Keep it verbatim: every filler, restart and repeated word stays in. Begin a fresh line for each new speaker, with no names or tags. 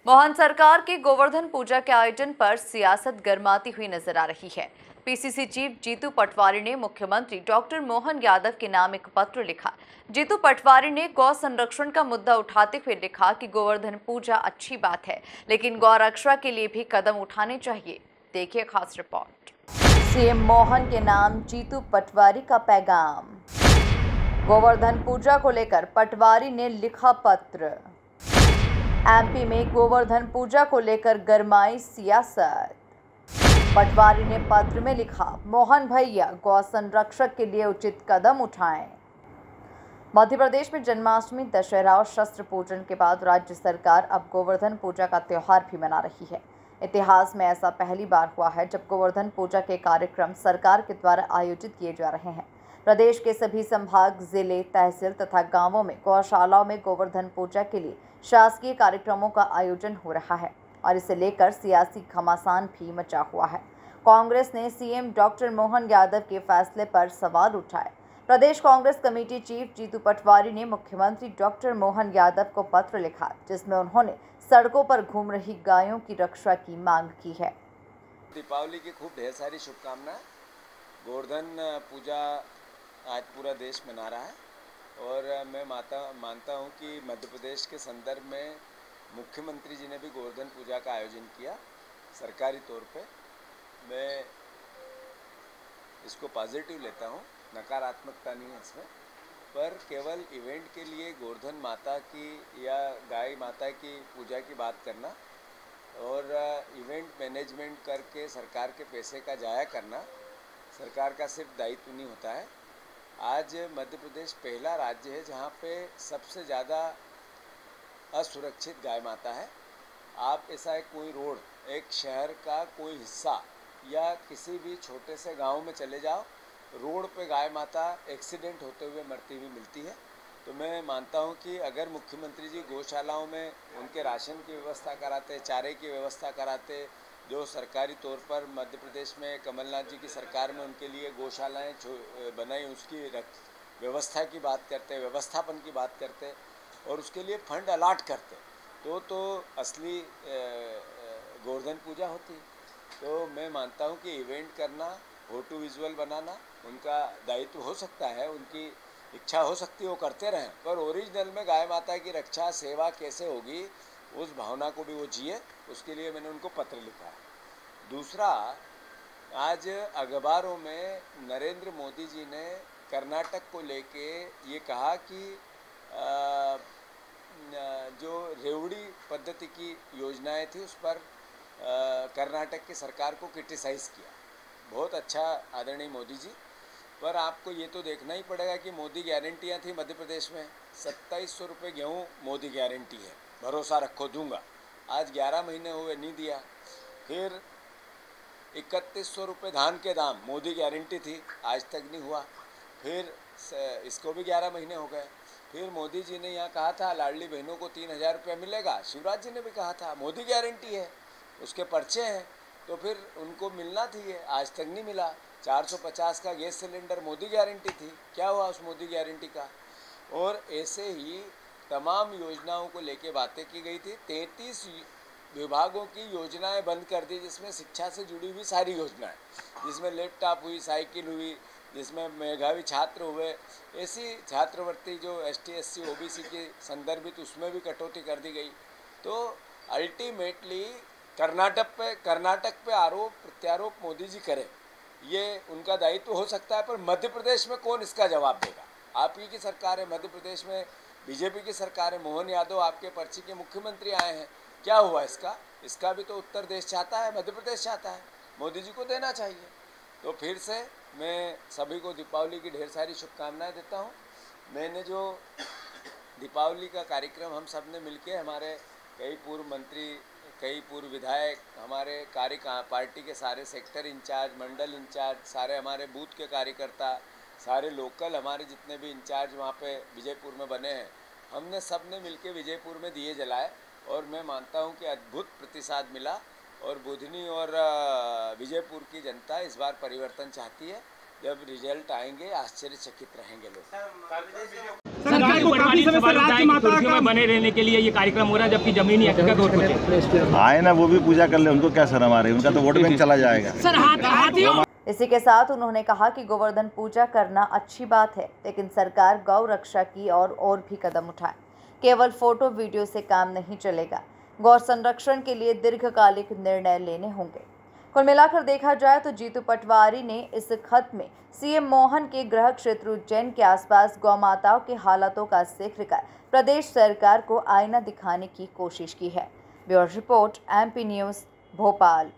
मोहन सरकार के गोवर्धन पूजा के आयोजन पर सियासत गर्माती हुई नजर आ रही है। पीसीसी चीफ जीतू पटवारी ने मुख्यमंत्री डॉक्टर मोहन यादव के नाम एक पत्र लिखा। जीतू पटवारी ने गौ संरक्षण का मुद्दा उठाते हुए लिखा कि गोवर्धन पूजा अच्छी बात है, लेकिन गौ रक्षा के लिए भी कदम उठाने चाहिए। देखिए खास रिपोर्ट। सीएम मोहन के नाम जीतू पटवारी का पैगाम। गोवर्धन पूजा को लेकर पटवारी ने लिखा पत्र। एमपी में गोवर्धन पूजा को लेकर गरमाई सियासत। पटवारी ने पत्र में लिखा, मोहन भैया गौ संरक्षक के लिए उचित कदम उठाएं। मध्य प्रदेश में जन्माष्टमी, दशहरा और शस्त्र पूजन के बाद राज्य सरकार अब गोवर्धन पूजा का त्योहार भी मना रही है। इतिहास में ऐसा पहली बार हुआ है जब गोवर्धन पूजा के कार्यक्रम सरकार के द्वारा आयोजित किए जा रहे हैं। प्रदेश के सभी संभाग, जिले, तहसील तथा गांवों में गौशालाओं में गोवर्धन पूजा के लिए शासकीय कार्यक्रमों का आयोजन हो रहा है और इसे लेकर सियासी घमासान भी मचा हुआ है। कांग्रेस ने सीएम डॉक्टर मोहन यादव के फैसले पर सवाल उठाए। प्रदेश कांग्रेस कमेटी चीफ जीतू पटवारी ने मुख्यमंत्री डॉक्टर मोहन यादव को पत्र लिखा, जिसमें उन्होंने सड़कों पर घूम रही गायों की रक्षा की मांग की है।
दीपावली की खूब ढेर सारी शुभकामनाएं। गोवर्धन पूजा आज पूरा देश मना रहा है और मैं माता मानता हूं कि मध्य प्रदेश के संदर्भ में मुख्यमंत्री जी ने भी गोवर्धन पूजा का आयोजन किया सरकारी तौर पे। मैं इसको पॉजिटिव लेता हूं, नकारात्मकता नहीं है इसमें। पर केवल इवेंट के लिए गोवर्धन माता की या गाय माता की पूजा की बात करना और इवेंट मैनेजमेंट करके सरकार के पैसे का जाया करना सरकार का सिर्फ दायित्व नहीं होता है। आज मध्य प्रदेश पहला राज्य है जहाँ पे सबसे ज़्यादा असुरक्षित गाय माता है। आप ऐसा एक कोई रोड, एक शहर का कोई हिस्सा या किसी भी छोटे से गांव में चले जाओ, रोड पे गाय माता एक्सीडेंट होते हुए मरती हुई मिलती है। तो मैं मानता हूं कि अगर मुख्यमंत्री जी गौशालाओं में उनके राशन की व्यवस्था कराते, चारे की व्यवस्था कराते, जो सरकारी तौर पर मध्य प्रदेश में कमलनाथ जी की सरकार में उनके लिए गौशालाएं बनाई, उसकी व्यवस्था की बात करते, व्यवस्थापन की बात करते और उसके लिए फंड अलाट करते, तो तो असली गोवर्धन पूजा होती। तो मैं मानता हूं कि इवेंट करना, फोटो विजुअल बनाना उनका दायित्व हो सकता है, उनकी इच्छा हो सकती है, वो करते रहें, पर ओरिजिनल में गाय माता की रक्षा सेवा कैसे होगी उस भावना को भी वो जिए। उसके लिए मैंने उनको पत्र लिखा है। दूसरा, आज अखबारों में नरेंद्र मोदी जी ने कर्नाटक को लेके ये कहा कि आ, जो रेवड़ी पद्धति की योजनाएं थी उस पर कर्नाटक की सरकार को क्रिटिसाइज़ किया। बहुत अच्छा आदरणीय मोदी जी, पर आपको ये तो देखना ही पड़ेगा कि मोदी गारंटियाँ थी मध्य प्रदेश में, सत्ताईस सौ रुपये गेहूँ मोदी गारंटी है, भरोसा रखो दूंगा। आज ग्यारह महीने हुए नहीं दिया। फिर इकतीस सौ रुपये धान के दाम, मोदी गारंटी थी, आज तक नहीं हुआ। फिर इसको भी ग्यारह महीने हो गए। फिर मोदी जी ने यहाँ कहा था लाडली बहनों को तीन हज़ार रुपया मिलेगा, शिवराज जी ने भी कहा था, मोदी गारंटी है, उसके पर्चे हैं, तो फिर उनको मिलना थी, आज तक नहीं मिला। चार सौ पचास का गैस सिलेंडर मोदी गारंटी थी, क्या हुआ उस मोदी गारंटी का? और ऐसे ही तमाम योजनाओं को लेके बातें की गई थी। तैंतीस विभागों की योजनाएं बंद कर दी, जिसमें शिक्षा से जुड़ी हुई सारी योजनाएं, जिसमें लैपटॉप हुई, साइकिल हुई, जिसमें मेधावी छात्र हुए, ऐसी छात्रवृत्ति जो S T S C O B C की संदर्भित, उसमें भी कटौती कर दी गई। तो अल्टीमेटली कर्नाटक पे कर्नाटक पे आरोप प्रत्यारोप मोदी जी करें, ये उनका दायित्व हो सकता है, पर मध्य प्रदेश में कौन इसका जवाब देगा? आप ही की सरकार है, मध्य प्रदेश में बीजेपी की सरकार है, मोहन यादव आपके पर्ची के मुख्यमंत्री आए हैं, क्या हुआ इसका? इसका भी तो उत्तर देश चाहता है, मध्य प्रदेश चाहता है, मोदी जी को देना चाहिए। तो फिर से मैं सभी को दीपावली की ढेर सारी शुभकामनाएं देता हूं। मैंने जो दीपावली का कार्यक्रम हम सब ने मिलके, हमारे कई पूर्व मंत्री, कई पूर्व विधायक, हमारे कार्य पार्टी के सारे सेक्टर इंचार्ज, मंडल इंचार्ज, सारे हमारे बूथ के कार्यकर्ता, सारे लोकल हमारे जितने भी इंचार्ज वहाँ पे विजयपुर में बने हैं, हमने सब ने मिलके विजयपुर में दिए जलाए और मैं मानता हूँ कि अद्भुत प्रतिसाद मिला और बुधनी और विजयपुर की जनता इस बार परिवर्तन चाहती है। जब रिजल्ट आएंगे आश्चर्यचकित रहेंगे लोग।
सरकार को काफी समय से राज्य माता का
बने रहने के लिए ये कार्यक्रम हो रहा है, जबकि जमीनी हकीकत हो चुकी है।
आए ना वो भी पूजा कर ले, उनको क्या शर्म आ रही है, उनका तो वोट बैंक चला जाएगा।
सर हाथियों
इसी के साथ उन्होंने कहा कि गोवर्धन पूजा करना अच्छी बात है, लेकिन सरकार गौ रक्षा की और और भी कदम उठाए। केवल फोटो वीडियो से काम नहीं चलेगा, गौ संरक्षण के लिए दीर्घकालिक निर्णय लेने होंगे। कुल मिलाकर देखा जाए तो जीतू पटवारी ने इस खत में सीएम मोहन के गृह क्षेत्र उज्जैन के आसपास गौ माताओं के हालातों का जिक्र कर प्रदेश सरकार को आईना दिखाने की कोशिश की है। Bureau report, MP news, Bhopal.